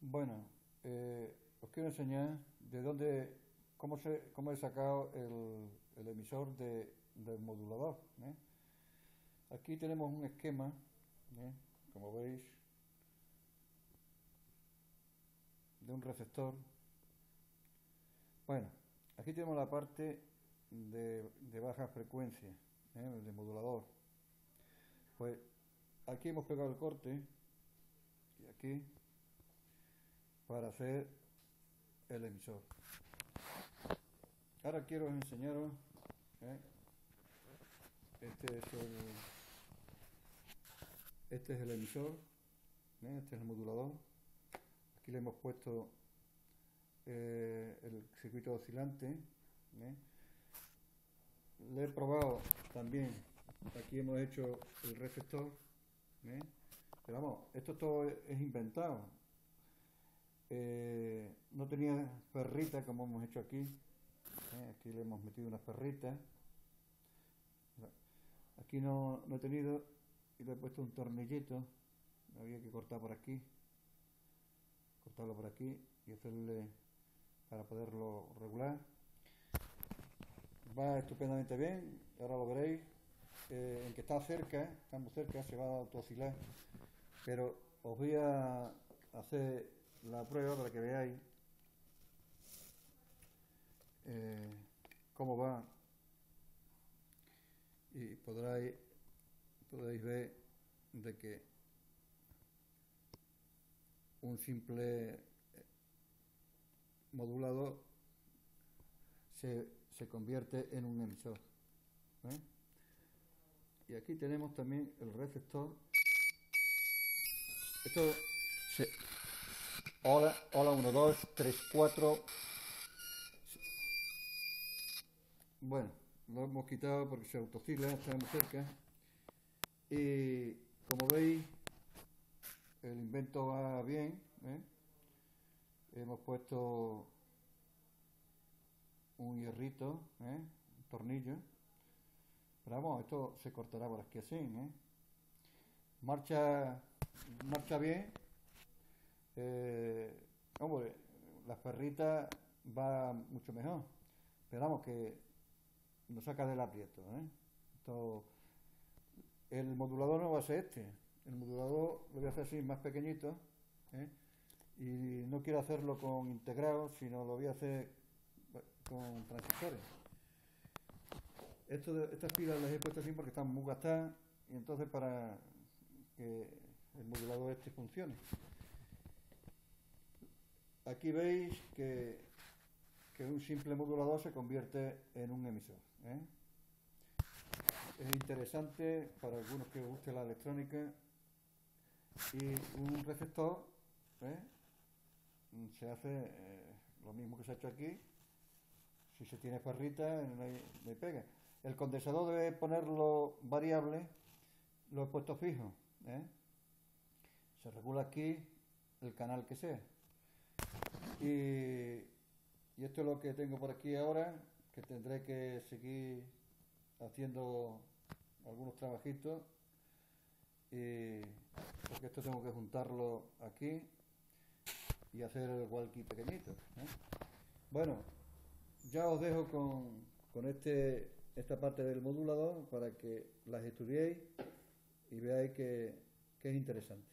Bueno, os quiero enseñar de dónde, cómo he sacado el emisor del modulador, ¿eh? Aquí tenemos un esquema, ¿eh? Como veis, de un receptor. Bueno, aquí tenemos la parte de baja frecuencia, de modulador. Pues aquí hemos pegado el corte y aquí para hacer el emisor. Ahora quiero enseñaros, ¿eh? este es el este es el emisor, este es el modulador. Aquí le hemos puesto el circuito oscilante, ¿eh? Le he probado también, aquí hemos hecho el receptor, ¿eh? Pero vamos, esto todo es inventado. No tenía perrita como hemos hecho aquí, aquí le hemos metido unas perritas. Aquí no he tenido y le he puesto un tornillito, había que cortar por aquí, cortarlo por aquí y hacerle para poderlo regular. Va estupendamente bien, ahora lo veréis. En que está muy cerca, se va a autooscilar, pero os voy a hacer la prueba para que veáis cómo va y podréis ver de que un simple modulador se convierte en un emisor, ¿eh? Y aquí tenemos también el receptor. Esto se... Hola, hola, 1, 2, 3, 4. Bueno, lo hemos quitado porque se autooscila, está muy cerca. Y como veis, el invento va bien, ¿eh? Hemos puesto un hierrito, un tornillo. Pero vamos, esto se cortará por aquí así, marcha bien. Hombre, las perritas va mucho mejor, pero vamos, que nos saca del aprieto, Esto, el modulador no va a ser este, el modulador lo voy a hacer así más pequeñito, y no quiero hacerlo con integrados, sino lo voy a hacer con transistores. Estas pilas las he puesto así porque están muy gastadas y entonces para que el modulador este funcione. Aquí veis que un simple modulador se convierte en un emisor, Es interesante para algunos que os guste la electrónica. Y un receptor, se hace lo mismo que se ha hecho aquí. Si se tiene parrita, no hay pega. El condensador debe ponerlo variable, lo he puesto fijo, Se regula aquí el canal que sea. Y esto es lo que tengo por aquí ahora, que tendré que seguir haciendo algunos trabajitos, porque esto tengo que juntarlo aquí y hacer el walkie pequeñito, Bueno, ya os dejo con esta parte del modulador para que las estudiéis y veáis que es interesante.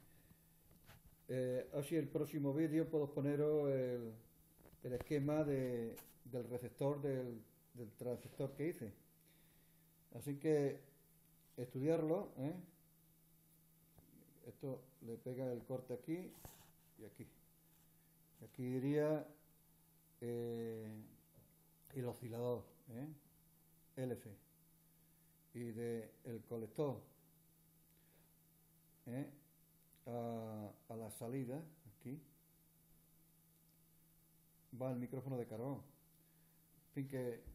Así el próximo vídeo puedo poneros el esquema del receptor del transistor que hice. Así que estudiarlo, Esto le pega el corte aquí y aquí. Y aquí iría el oscilador, LC, y el colector a la salida, aquí va el micrófono de carbón. En fin, que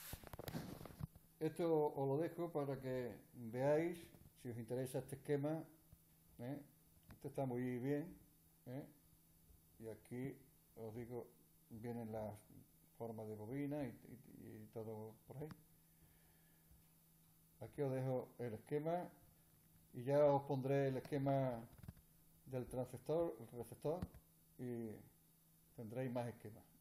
esto os lo dejo para que veáis, si os interesa este esquema, Este está muy bien, y aquí os digo, vienen las formas de bobina y todo por ahí. Aquí os dejo el esquema y ya os pondré el esquema del transistor, el receptor, y tendréis más esquemas.